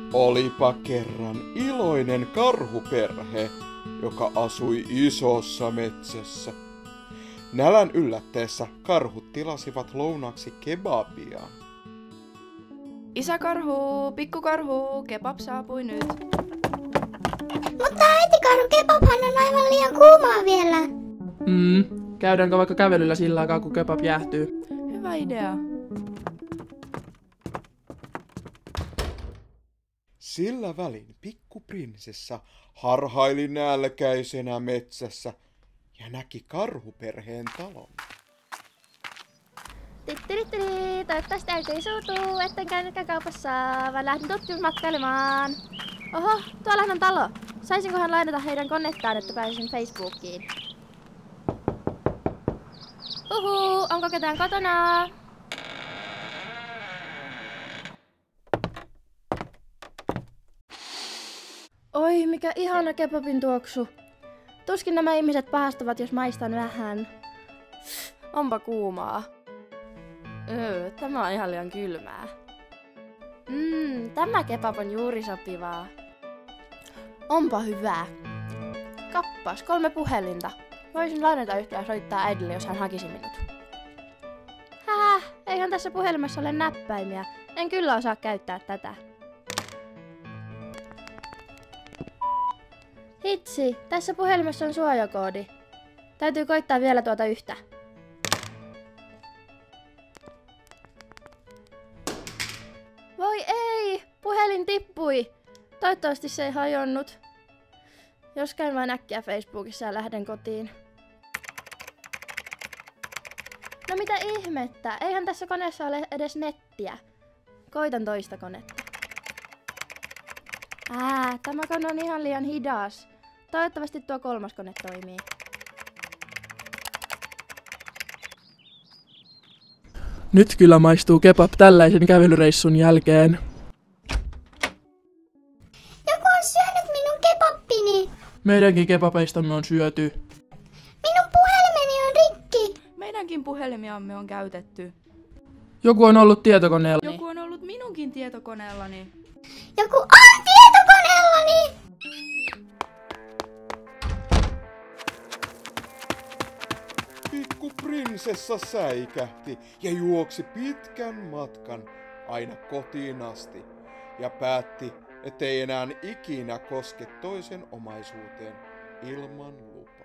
Olipa kerran iloinen karhuperhe, joka asui isossa metsässä. Nälän yllätteessä karhut tilasivat lounaksi kebabia. Isäkarhu, pikkukarhu, kebab saapui nyt. Mutta äitikarhu, kebabhan on aivan liian kuumaa vielä. Käydäänkö vaikka kävelyllä sillä aikaa, kun kebab jäähtyy? Hyvä idea. Sillä välin pikkuprinsessa harhaili nälkäisenä metsässä ja näki karhuperheen talon. Tittirittiri, toivottavasti äiti ei suutu, etten käynytkään kaupassa, vaan lähdin tutkimusmatkailemaan. Oho, tuollahan on talo. Saisinkohan lainata heidän konettaan, että pääsisin Facebookiin? Onko ketään kotona? Oi, mikä ihana kebabin tuoksu. Tuskin nämä ihmiset pahastuvat, jos maistan vähän. Onpa kuumaa. Tämä on ihan liian kylmää. Tämä kebab on juuri sopivaa. Onpa hyvää. Kappas, 3 puhelinta. Voisin lainata yhtä ja soittaa äidille, jos hän hakisi minut. Eihän tässä puhelimessa ole näppäimiä. En kyllä osaa käyttää tätä. Hitsi, tässä puhelimessa on suojakoodi. Täytyy koittaa vielä tuota yhtä. Voi ei! Puhelin tippui! Toivottavasti se ei hajonnut. Jos käyn vain äkkiä Facebookissa ja lähden kotiin. No mitä ihmettä? Eihän tässä koneessa ole edes nettiä. Koitan toista konetta. Tämä kone on ihan liian hidas. Toivottavasti tuo 3. kone toimii. Nyt kyllä maistuu kebab tällaisen kävelyreissun jälkeen. Joku on syönyt minun kebabbini. Meidänkin kebabeistamme on syöty. Minun puhelimeni on rikki. Meidänkin puhelimiamme on käytetty. Joku on ollut tietokoneella. Joku on ollut minunkin tietokoneellani. Joku on tietokoneellani. Pikkuprinsessa säikähti ja juoksi pitkän matkan aina kotiin asti ja päätti, ettei enää ikinä koske toisen omaisuuteen ilman lupaa.